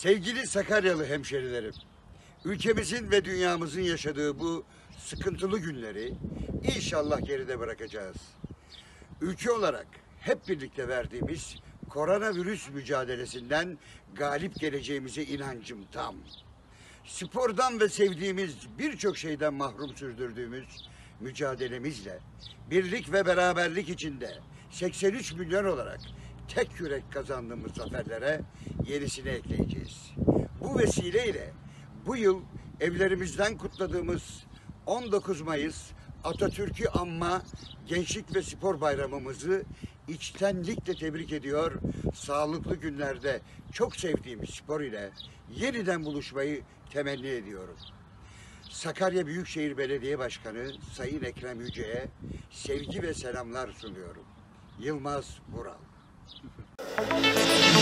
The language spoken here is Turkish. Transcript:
Sevgili Sakaryalı hemşerilerim, ülkemizin ve dünyamızın yaşadığı bu sıkıntılı günleri inşallah geride bırakacağız. Ülke olarak hep birlikte verdiğimiz koronavirüs mücadelesinden galip geleceğimize inancım tam. Spordan ve sevdiğimiz birçok şeyden mahrum sürdürdüğümüz mücadelemizle birlik ve beraberlik içinde 83 milyon olarak tek yürek kazandığımız zaferlere yenisini ekleyeceğiz. Bu vesileyle bu yıl evlerimizden kutladığımız 19 Mayıs Atatürk'ü anma Gençlik ve Spor Bayramımızı içtenlikle tebrik ediyor. Sağlıklı günlerde çok sevdiğimiz spor ile yeniden buluşmayı temenni ediyorum. Sakarya Büyükşehir Belediye Başkanı Sayın Ekrem Yüce'ye sevgi ve selamlar sunuyorum. Yılmaz Vural.